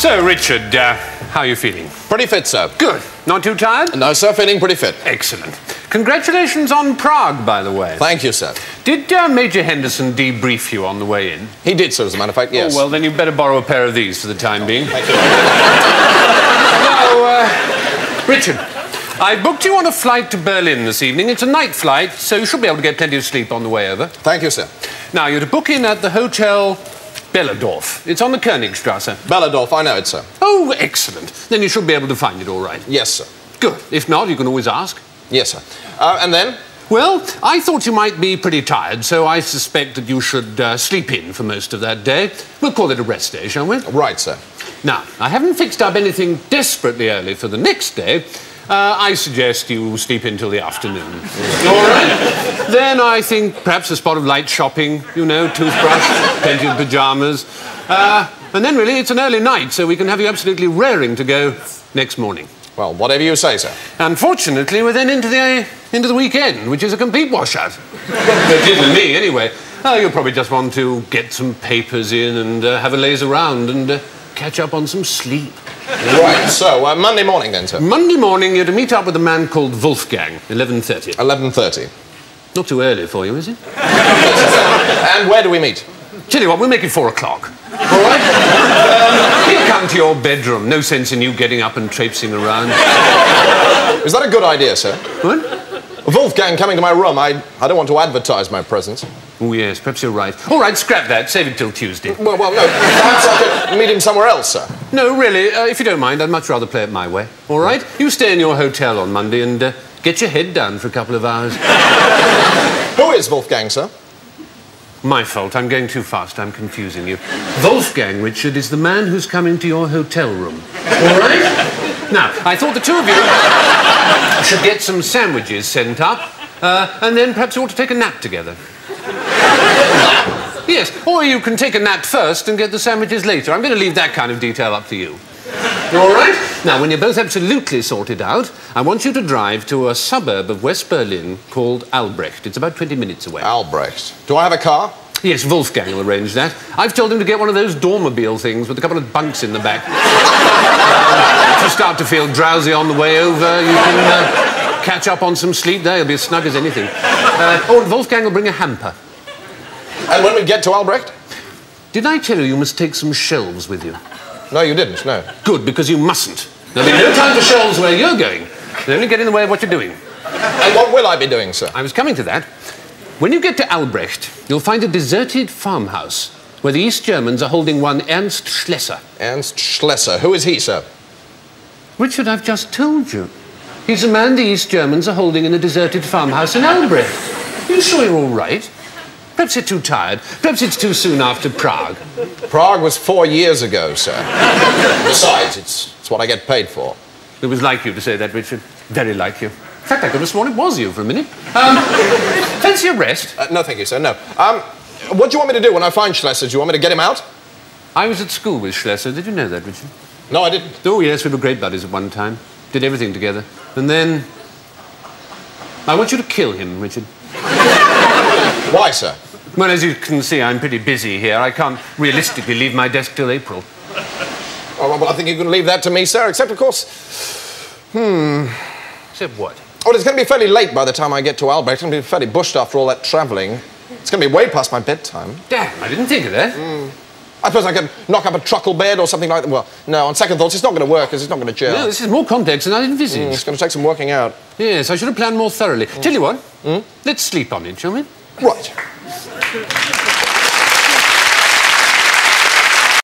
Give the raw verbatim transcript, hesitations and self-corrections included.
So, Richard, uh, how are you feeling? Pretty fit, sir. Good. Not too tired? No, sir, feeling pretty fit. Excellent. Congratulations on Prague, by the way. Thank you, sir. Did uh, Major Henderson debrief you on the way in? He did, sir, as a matter of fact, yes. Oh, well, then you'd better borrow a pair of these for the time being. Thank you. Now, uh, Richard, I booked you on a flight to Berlin this evening. It's a night flight, so you should be able to get plenty of sleep on the way over. Thank you, sir. Now, you're to book in at the Hotel Belledorf. It's on the Königstrasse. Belledorf, I know it, sir. Oh, excellent. Then you should be able to find it all right. Yes, sir. Good. If not, you can always ask. Yes, sir. Uh, and then? Well, I thought you might be pretty tired, so I suspect that you should uh, sleep in for most of that day. We'll call it a rest day, shall we? Right, sir. Now, I haven't fixed up anything desperately early for the next day. Uh, I suggest you sleep in till the afternoon. All right? Then I think perhaps a spot of light shopping, you know, toothbrush, plenty of pyjamas. Uh, and then, really, it's an early night, so we can have you absolutely raring to go next morning. Well, whatever you say, sir. Unfortunately, we're then into the, into the weekend, which is a complete washout. It is with me, anyway. Uh, you'll probably just want to get some papers in and uh, have a laze around and uh, catch up on some sleep. Right, so uh, Monday morning, then, sir? Monday morning, you're to meet up with a man called Wolfgang, eleven thirty. eleven thirty. Not too early for you, is it? And where do we meet? Tell you what, we'll make it four o'clock. All right? Um, he'll come to your bedroom. No sense in you getting up and traipsing around. Is that a good idea, sir? What? Wolfgang coming to my room. I, I don't want to advertise my presence. Oh, yes, perhaps you're right. All right, scrap that. Save it till Tuesday. Well, well, no. Perhaps I could meet him somewhere else, sir. No, really, uh, if you don't mind, I'd much rather play it my way. All right? You stay in your hotel on Monday and uh, get your head down for a couple of hours. Who is Wolfgang, sir? My fault. I'm going too fast. I'm confusing you. Wolfgang, Richard, is the man who's coming to your hotel room. All right? Now, I thought the two of you should get some sandwiches sent up, uh, and then perhaps you ought to take a nap together. Yes, or you can take a nap first and get the sandwiches later. I'm going to leave that kind of detail up to you. All right? Now, when you're both absolutely sorted out, I want you to drive to a suburb of West Berlin called Albrecht. It's about twenty minutes away. Albrecht. Do I have a car? Yes, Wolfgang will arrange that. I've told him to get one of those dormobile things with a couple of bunks in the back. um, if you start to feel drowsy on the way over, you can uh, catch up on some sleep there. You'll be as snug as anything. Uh, oh, and Wolfgang will bring a hamper. And when we get to Albrecht? Did I tell you you must take some shelves with you? No, you didn't, no. Good, because you mustn't. There'll be no time for shelves where you're going. They'll only get in the way of what you're doing. And what will I be doing, sir? I was coming to that. When you get to Albrecht, you'll find a deserted farmhouse where the East Germans are holding one Ernst Schlesser. Ernst Schlesser. Who is he, sir? Richard, I've just told you. He's the man the East Germans are holding in a deserted farmhouse in Albrecht. Are you sure you're all right? Perhaps you're too tired. Perhaps it's too soon after Prague. Prague was four years ago, sir. Besides, it's, it's what I get paid for. It was like you to say that, Richard. Very like you. In fact, I could have sworn it was you for a minute. Um, fancy a rest? Uh, no, thank you, sir, no. Um, what do you want me to do when I find Schlesser? Do you want me to get him out? I was at school with Schlesser. Did you know that, Richard? No, I didn't. Oh, yes, we were great buddies at one time. Did everything together. And then... I want you to kill him, Richard. Why, sir? Well, as you can see, I'm pretty busy here. I can't realistically leave my desk till April. Oh, well, I think you can leave that to me, sir, except, of course... Hmm... Except what? Oh, it's going to be fairly late by the time I get to Albrecht. I'm going to be fairly bushed after all that travelling. It's going to be way past my bedtime. Damn, I didn't think of that. Mm. I suppose I could knock up a truckle bed or something like that. Well, no, on second thoughts, it's not going to work, because it's not going to gel. No, this is more complex than I envisaged. Mm, it's going to take some working out. Yes, I should have planned more thoroughly. Mm. Tell you what, mm? let's sleep on it, shall we? Right.